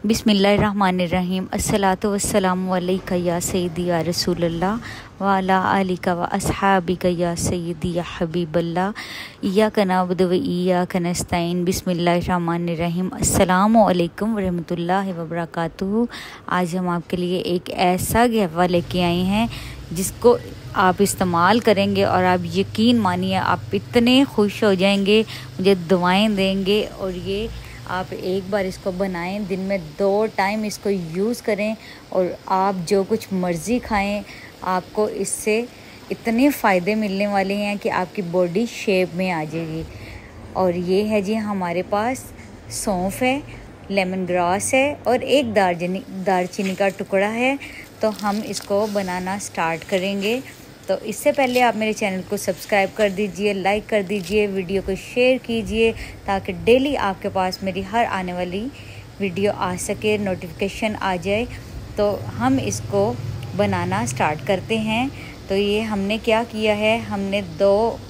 बिस्मिल्लाहिर्रहमानिर्रहीम। अस्सलातु वस्सलामु अलैका या सय्यदी या रसूलल्लाह व अला आलिका व अस्हाबिका या सय्यदी या हबीबल्लाह। इय्याका नअबुदु व इय्याका नस्तईन। बिस्मिल्लाहिर्रहमानिर्रहीम। अस्सलामु अलैकुम व रहमतुल्लाहि व बरकातुहू। आज हम आपके लिए एक ऐसा कहवा लेके आए हैं जिसको आप इस्तेमाल करेंगे और आप यकीन मानिए आप इतने खुश हो जाएंगे, मुझे दुआएं देंगे। और ये आप एक बार इसको बनाएं, दिन में 2 टाइम इसको यूज़ करें और आप जो कुछ मर्ज़ी खाएं, आपको इससे इतने फ़ायदे मिलने वाले हैं कि आपकी बॉडी शेप में आ जाएगी। और ये है जी हमारे पास सौंफ है, लेमन ग्रास है और एक दालचीनी का टुकड़ा है। तो हम इसको बनाना स्टार्ट करेंगे। तो इससे पहले आप मेरे चैनल को सब्सक्राइब कर दीजिए, लाइक कर दीजिए, वीडियो को शेयर कीजिए ताकि डेली आपके पास मेरी हर आने वाली वीडियो आ सके, नोटिफिकेशन आ जाए। तो हम इसको बनाना स्टार्ट करते हैं। तो ये हमने क्या किया है, हमने 2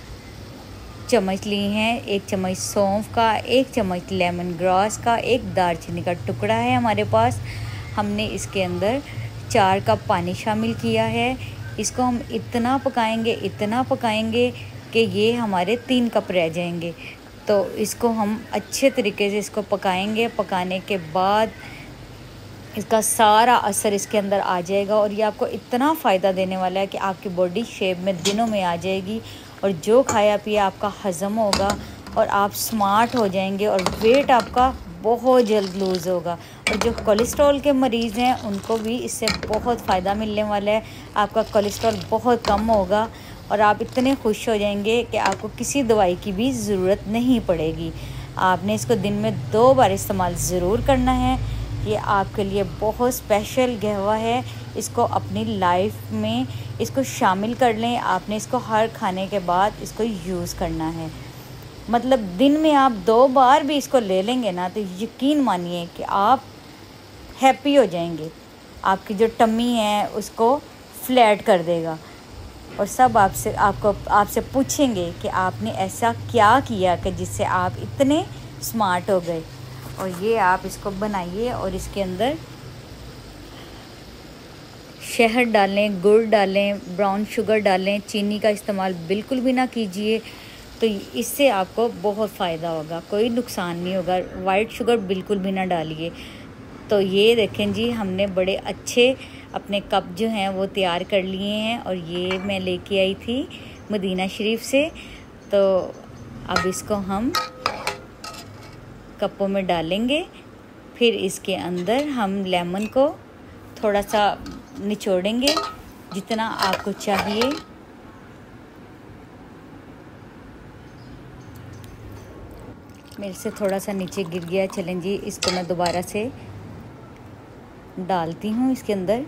चम्मच लिए हैं, 1 चम्मच सौंफ का, 1 चम्मच लेमन ग्रास का, 1 दालचीनी का टुकड़ा है हमारे पास। हमने इसके अंदर 4 कप पानी शामिल किया है। इसको हम इतना पकाएंगे कि ये हमारे 3 कप रह जाएंगे। तो इसको हम अच्छे तरीके से इसको पकाएंगे। पकाने के बाद इसका सारा असर इसके अंदर आ जाएगा और ये आपको इतना फ़ायदा देने वाला है कि आपकी बॉडी शेप में दिनों में आ जाएगी और जो खाया पिया आपका हज़म होगा और आप स्मार्ट हो जाएंगे और वेट आपका बहुत जल्द लूज़ होगा। और जो कोलेस्ट्रॉल के मरीज़ हैं उनको भी इससे बहुत फ़ायदा मिलने वाला है। आपका कोलेस्ट्रॉल बहुत कम होगा और आप इतने खुश हो जाएंगे कि आपको किसी दवाई की भी ज़रूरत नहीं पड़ेगी। आपने इसको दिन में 2 बार इस्तेमाल ज़रूर करना है। ये आपके लिए बहुत स्पेशल कहवा है। इसको अपनी लाइफ में इसको शामिल कर लें। आपने इसको हर खाने के बाद इसको यूज़ करना है। मतलब दिन में आप 2 बार भी इसको ले लेंगे ना तो यकीन मानिए कि आप हैप्पी हो जाएंगे। आपकी जो टम्मी है उसको फ्लैट कर देगा और सब आपसे पूछेंगे कि आपने ऐसा क्या किया कि जिससे आप इतने स्मार्ट हो गए। और ये आप इसको बनाइए और इसके अंदर शहद डालें, गुड़ डालें, ब्राउन शुगर डालें। चीनी का इस्तेमाल बिल्कुल भी ना कीजिए, तो इससे आपको बहुत फ़ायदा होगा, कोई नुकसान नहीं होगा। वाइट शुगर बिल्कुल भी ना डालिए। तो ये देखें जी हमने बड़े अच्छे अपने कप जो हैं वो तैयार कर लिए हैं और ये मैं लेके आई थी मदीना शरीफ से। तो अब इसको हम कपों में डालेंगे। फिर इसके अंदर हम लेमन को थोड़ा सा निचोड़ेंगे जितना आपको चाहिए। मेरे से थोड़ा सा नीचे गिर गया, चलें जी इसको मैं दोबारा से डालती हूँ इसके अंदर।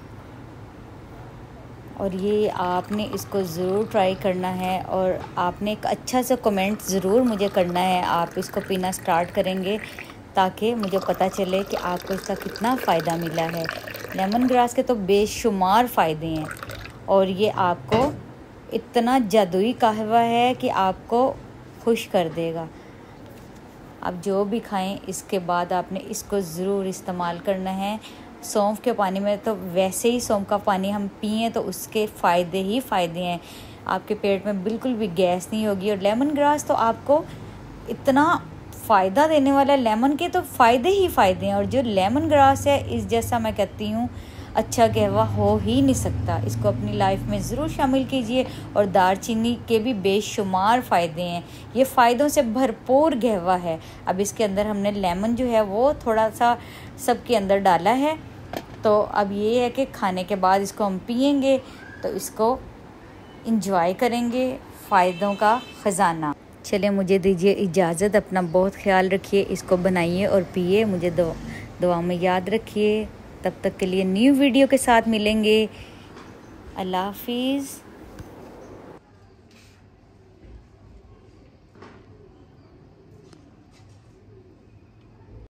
और ये आपने इसको ज़रूर ट्राई करना है और आपने एक अच्छा सा कमेंट ज़रूर मुझे करना है। आप इसको पीना स्टार्ट करेंगे ताकि मुझे पता चले कि आपको इसका कितना फ़ायदा मिला है। लेमन ग्रास के तो बेशुमार फ़ायदे हैं और ये आपको इतना जादुई कहवा है कि आपको खुश कर देगा। आप जो भी खाएं इसके बाद आपने इसको ज़रूर इस्तेमाल करना है। सौंफ के पानी में तो वैसे ही सौंफ का पानी हम पिएं तो उसके फ़ायदे ही फ़ायदे हैं। आपके पेट में बिल्कुल भी गैस नहीं होगी। और लेमन ग्रास तो आपको इतना फ़ायदा देने वाला है, लेमन के तो फ़ायदे ही फ़ायदे हैं। और जो लेमन ग्रास है इस जैसा मैं कहती हूँ अच्छा कहवा हो ही नहीं सकता। इसको अपनी लाइफ में ज़रूर शामिल कीजिए। और दालचीनी के भी बेशुमार फ़ायदे हैं, ये फ़ायदों से भरपूर कहवा है। अब इसके अंदर हमने लेमन जो है वो थोड़ा सा सबके अंदर डाला है। तो अब ये है कि खाने के बाद इसको हम पिएंगे तो इसको इंजॉय करेंगे, फ़ायदों का ख़जाना। चलिए मुझे दीजिए इजाज़त, अपना बहुत ख्याल रखिए, इसको बनाइए और पिए, मुझे दुआ में याद रखिए। तब तक के लिए न्यू वीडियो के साथ मिलेंगे। अल्लाह हाफिज़।